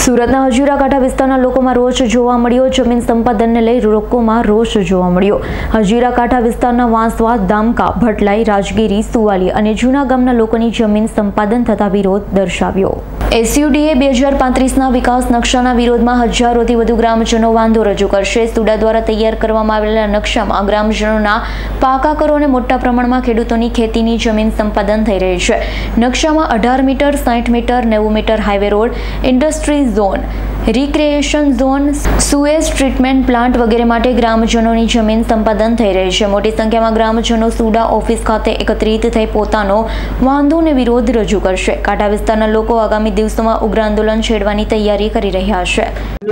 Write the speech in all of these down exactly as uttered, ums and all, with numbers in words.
સુરતના હજીરા કાંઠા વિસ્તારના લોકોમાં રોષ જોવા મળ્યો। જમીન સંપાદનને લઈ લોકોમાં રોષ જોવા મળ્યો। હજીરા કાંઠા વિસ્તારના વાંસવા, દામકા, ભટલાઈ, રાજગીરી, સુવાલી અને જૂના ગામના લોકોની જમીન સંપાદન થતા વિરોધ દર્શાવ્યો। એસયુડીએ બે હજાર પાંત્રીસના વિકાસ નકશાના વિરોધમાં હજારોથી વધુ ગ્રામજનો વાંધો રજૂ કરશે। સુડા દ્વારા તૈયાર કરવામાં આવેલા નકશામાં ગ્રામજનોના પાકા કરો અને મોટા પ્રમાણમાં ખેડૂતોની ખેતીની જમીન સંપાદન થઈ રહી છે। નકશામાં અઢાર મીટર, સાઠ મીટર, નેવું metre highway road, industry zone, recreation zone, sewage treatment plant વગેરે માટે ગ્રામજનોની જમીન સંપાદન થઈ રહી છે। મોટી સંખ્યામાં ગ્રામજનો સુડા ઓફિસ ખાતે એકત્રિત થઈ પોતાનો વાંધો અને વિરોધ રજૂ કરશે। કાંઠા વિસ્તારના લોકો આગામી દિવસોમાં ઉગ્ર આંદોલન છેડવાની તૈયારી કરી રહ્યા છે।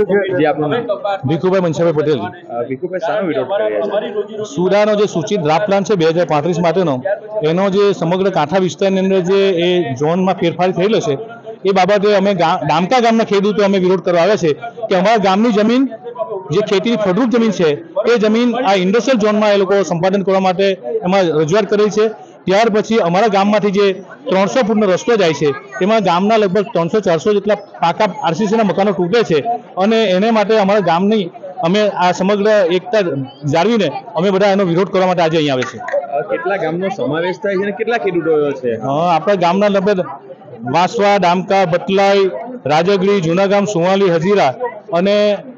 ભીખુભાઈ મનસાભાઈ પટેલ। ભીખુભાઈ શાનો વિરોધ કરી રહ્યા છે? સુડાનો જે સૂચિત ડ્રાફ્ટ પ્લાન છે બે હજાર પાંત્રીસ માટેનો, એનો જે સમગ્ર કાંઠા વિસ્તારની અંદર જે એ ઝોનમાં ફેરફાર થયેલો છે એ બાબતે અમે ડામકા ગામના ખેડૂતો અમે વિરોધ કરવા આવ્યા છે કે અમારા ગામની જમીન જે ખેતીની ફળદ્રુપ જમીન છે એ જમીન આ ઇન્ડસ્ટ્રીયલ ઝોનમાં એ લોકો સંપાદન કરવા માટે એમાં રજૂઆત કરેલી છે। ત્યાર પછી અમારા ગામમાંથી જે ત્રણસો ફૂટનો રસ્તો જાય છે તેમાં ગામના લગભગ ત્રણસો ચારસો જેટલા પાકા આરસીસીના મકાનો તૂટે છે અને એને માટે અમારા ગામની અમે આ સમગ્ર એકતા જાળવીને અમે બધા એનો વિરોધ કરવા માટે આજે અહીંયા આવે છે। કેટલા ગામનો સમાવેશ થાય છે અને કેટલા ખેડૂતો છે? આપણા ગામના લગભગ વાંસવા, દામકા, બટલાઈ, રાજગડી, જૂનાગામ, સુવાલી, હજીરા અને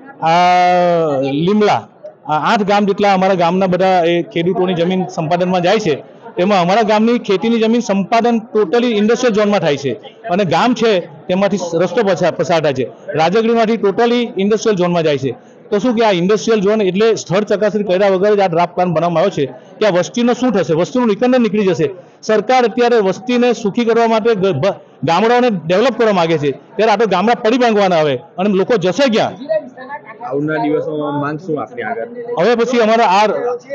આ લીમડા, આ આઠ ગામ જેટલા અમારા ગામના બધા એ ખેડૂતોની જમીન સંપાદનમાં જાય છે। તેમાં અમારા ગામની ખેતીની જમીન સંપાદન ટોટલી ઇન્ડસ્ટ્રીયલ ઝોનમાં થાય છે અને ગામ છે તેમાંથી રસ્તો પસાર પસાર થાય છે। રાજગડીમાંથી ટોટલી ઇન્ડસ્ટ્રીયલ ઝોનમાં જાય છે। તો શું કે આ ઇન્ડસ્ટ્રીયલ ઝોન એટલે સ્થળ ચકાસણી કર્યા વગર જ આ ડ્રાફ્ટ પ્લાન બનાવવામાં આવ્યો છે કે આ વસ્તીનો શું થશે, વસ્તીનું નિકંદન નીકળી જશે। સરકાર અત્યારે વસ્તીને સુખી કરવા માટે ગામડાઓને ડેવલપ કરવા માંગે છે, ત્યારે આ તો ગામડા પડી ભાંગવાના આવે અને લોકો જશે ક્યાં? આવનારા દિવસોમાં માંગ શું આપની આગળ? હવે પછી અમારા આ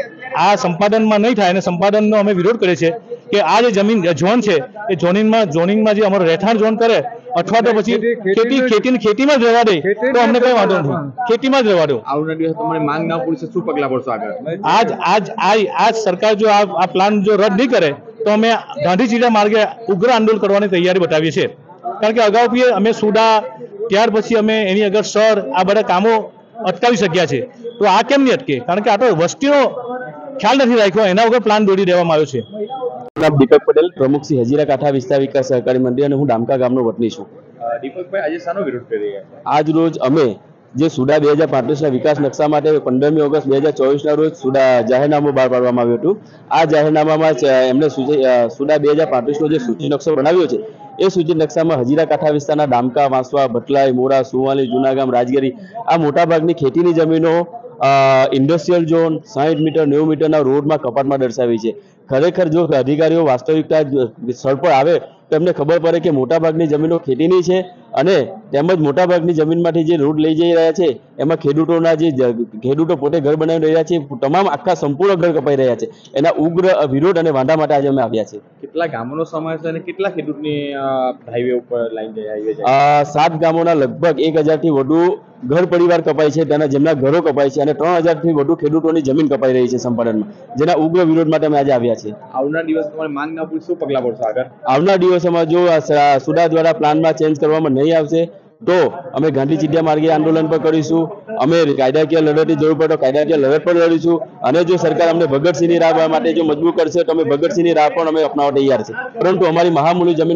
આ સંપાદનમાં નહીં થાય અને સંપાદનનો અમે વિરોધ કરીએ છીએ કે આ જે જમીન ઝોન છે એ ઝોનિંગમાં ઝોનિંગમાં જે અમારો રહેઠાણ ઝોન કરે અથવા તો પછી ખેતી ખેતી ખેતીમાં જ રહેવા દે તો અમને કઈ વાંધો નથી, ખેતીમાં જ રહેવા દો। આવનારા દિવસ તમારી માંગ ના પૂરી શું પગલા પડશો આગળ? આજ આજ આજ સરકાર જો આ પ્લાન જો રદ નહીં કરે તો અમે ગાંધીજીના માર્ગે ઉગ્ર આંદોલન કરવાની તૈયારી બતાવીએ છીએ। કારણ કે અગાઉ બી અમે સુડા, ત્યાર પછી અમે એની આગળ સર આ બધા કામો અટકાવી શક્યા છે, તો આ કેમ નહીં અટકે? કારણ કે આ તો વસ્તીનો ખ્યાલ નથી રાખ્યો, એના વગર પ્લાન દોડી દેવામાં આવ્યો છે। દીપક પટેલ, પ્રમુખ શ્રી હજીરા કાંઠા વિસ્તાર વિકાસ સહકારી મંડળી અને હું ડામકા ગામનો વતની છું। દીપકભાઈ, આજે શાનો વિરોધ કરી રહ્યા છે? આજ રોજ અમે જે સુડા બે હજાર પાંત્રીસના વિકાસ નકશા માટે પંદરમી ઓગસ્ટ બે હજાર ચોવીસના રોજ સુડા જાહેરનામું બહાર પાડવામાં આવ્યું હતું। આ જાહેરનામામાં એમણે સુડા બે હજાર પાંત્રીસનો જે સૂચિ નકશો બનાવ્યો છે એ સૂચિત નકશામાં હજીરા કાંઠા વિસ્તારના ડામકા, વાંસવા, ભટલાઈ, મોરા, સુવાલી, જૂનાગામ, રાજગીરી આ મોટાભાગની ખેતીની જમીનો ઇન્ડસ્ટ્રીયલ ઝોન સાઠ મીટર નેવું મીટરના રોડમાં કપાટમાં દર્શાવી છે। ખરેખર જો અધિકારીઓ વાસ્તવિકતા સ્થળ પર આવે તો એમને ખબર પડે કે મોટાભાગની જમીનો ખેતીની છે અને તેમજ મોટાભાગની જમીનમાંથી જે રોડ લઈ જઈ રહ્યા છે એમાં ખેડૂતોના જે ખેડૂતો પોતે ઘર બનાવી રહ્યા છે, તમામ આખા સંપૂર્ણ ઘર કપાઈ રહ્યા છે, એના ઉગ્ર વિરોધ અને વાંધા માટે આજે અમે આવ્યા છીએ। કેટલા ગામોનો સમાવેશ અને કેટલા ખેડૂતની હાઈવે ઉપર લાઈન જાય હાઈવે જાય? સાત ગામોના લગભગ એક હજારથી વધુ ઘર પરિવાર કપાય છે, તેના જેમના ઘરો કપાય છે અને ત્રણ હજારથી વધુ ખેડૂતોની જમીન કપાઈ રહી છે સંપાદનમાં, જેના ઉગ્ર વિરોધ માટે અમે આજે આવ્યા છીએ। આવનાર દિવસ તમારી માંગ ના પૂરી શું પગલા પડશે આગળ? આવનાર દિવસોમાં જો સુડા દ્વારા પ્લાનમાં ચેન્જ કરવામાં નહીં આવશે તો અમે ગાંધી ચીડિયા માર્ગે આંદોલન પર કરીશું। અમે કાયદાકીય લડતની જરૂર પડે તો કાયદાકીય લડત પર લડીશું અને જો સરકાર અમને ભગતસિંહની રાહ માટે જો મજબૂર કરશે તો અમે ભગતસિંહની રાહ પણ અમે અપનાવવા તૈયાર છે, પરંતુ અમારી મહામૂલી જમીન।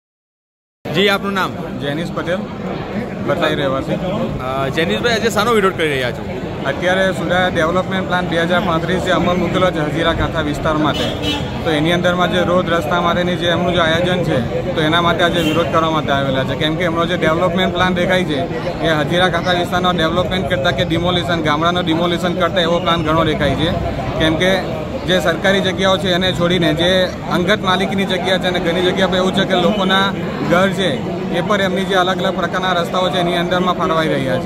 જી, આપનું નામ? જેનિસ પટેલ, બટલાઈ રહેવાસી। જેનિસભાઈ, આજે શાનો વિરોધ કરી રહ્યા છો? અત્યારે સુડા ડેવલપમેન્ટ પ્લાન બે હજાર પાંત્રીસ જે અમલ મૂકેલો છે હજીરા કાંઠા વિસ્તાર માટે, તો એની અંદરમાં જે રોડ રસ્તા માટેની જે એમનું જે આયોજન છે તો એના માટે આજે વિરોધ કરવા માટે આવેલા છે। કેમ કે એમનો જે ડેવલપમેન્ટ પ્લાન દેખાય છે એ હજીરા કાંઠા વિસ્તારનો ડેવલપમેન્ટ કરતાં કે ડિમોલિશન, ગામડાનો ડિમોલિશન કરતાં એવો પ્લાન ઘણો દેખાય છે। કેમ કે જે સરકારી જગ્યાઓ છે એને છોડીને જે અંગત માલિકીની જગ્યા છે અને ઘણી જગ્યા પર એવું છે કે લોકોના ઘર છે એ પર એમની જે અલગ અલગ પ્રકારના રસ્તાઓ છે એની અંદરમાં ફાળવાઈ રહ્યા છે।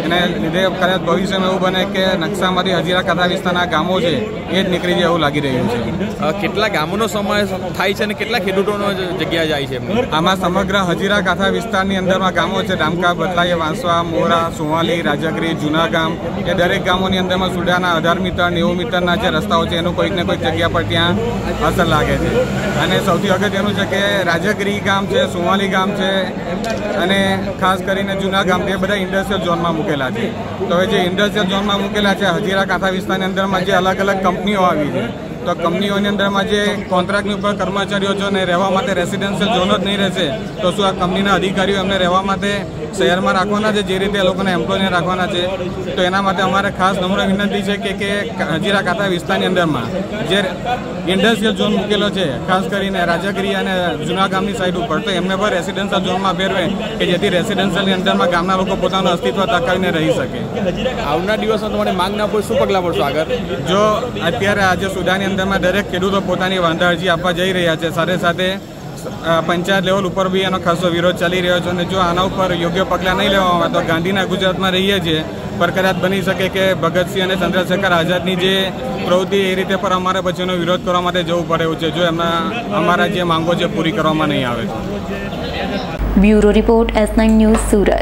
એને લીધે કદાચ ભવિષ્યમાં એવું બને કે નકશામાંથી હજીરા કાંઠા વિસ્તારના ગામો છે એ જ નીકળી જાય એવું લાગી રહ્યું છે. કેટલા ગામોનો સમાવેશ થાય છે અને કેટલા ખેડૂતોનો જગ્યા જાય છે? આમાં સમગ્ર હજીરા કાંઠા વિસ્તારની અંદરમાં ગામો છે. ડામકા, બદલાઈ, વાંસવા, મોરા, સુવાલી, રાજાગીરી, જૂના ગામ, એ દરેક ગામોની અંદરમાં સુડાના અઢાર મીટર નેવું મીટરના જે રસ્તાઓ છે એનું કોઈક ને કોઈક જગ્યા પર ત્યાં અસર લાગે છે. અને સૌથી અગત્યનું છે કે રાજાગીરી ગામ છે, સુવાલી ગામ છે અને ખાસ કરીને જૂના ગામ એ બધા ઇન્ડસ્ટ્રીયલ ઝોનમાં મૂકેલા છે. તો હવે જે ઇન્ડસ્ટ્રીયલ ઝોનમાં મૂકેલા છે હજીરા કાંઠા વિસ્તારની અંદરમાં જે અલગ અલગ કંપનીઓ આવી છે, તો કંપનીઓની અંદરમાં જે કોન્ટ્રાક્ટની ઉપર કર્મચારીઓ છે ને રહેવા માટે રેસિડેન્શિયલ ઝોન જ નહીં રહેશે, તો શું આ કંપનીના અધિકારીઓ એમને રહેવા માટે શહેરમાં રાખવાના છે જે રીતે એ લોકોને એમ્પ્લોયને રાખવાના છે? તો એના માટે અમારે ખાસ નમ્ર વિનંતી છે કે કે હજીરા કાંઠા વિસ્તારની અંદરમાં જે ઇન્ડસ્ટ્રીયલ ઝોન મૂકેલો છે ખાસ કરીને રાજાગીરી અને જૂના ગામની સાઈડ ઉપર, તો એમને પણ રેસિડેન્શિયલ ઝોનમાં ફેરવે કે જેથી રેસિડેન્શિયલની અંદરમાં ગામના લોકો પોતાનું અસ્તિત્વ ટકાવીને રહી શકે. આવનાર દિવસમાં તમારે માંગ ના હોય શું પગલાં પડશો આગળ? જો અત્યારે આજે સુદાની અંદરમાં દરેક ખેડૂતો પોતાની વાંધા અરજી આપવા જઈ રહ્યા છે, સાથે સાથે પંચાયત લેવલ ઉપર બી એનો ખાસો વિરોધ ચાલી રહ્યો છે. અને જો આના ઉપર યોગ્ય પગલાં નહીં લેવામાં આવે તો ગાંધીના ગુજરાતમાં રહીએ છીએ, પર કદાચ બની શકે કે ભગતસિંહ અને ચંદ્રશેખર આઝાદની જે પ્રવૃત્તિ એ રીતે પર અમારે પછી એનો વિરોધ કરવા માટે જવું પડે એવું છે જો એમના અમારા જે માંગો છે પૂરી કરવામાં નહીં આવે. Bureau report, S nine news, Surat.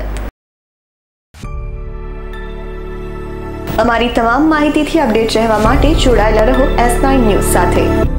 અમારી તમામ માહિતીથી અપડેટ રહેવા માટે જોડાયેલા રહો એસ નાઇન ન્યૂઝ સાથે.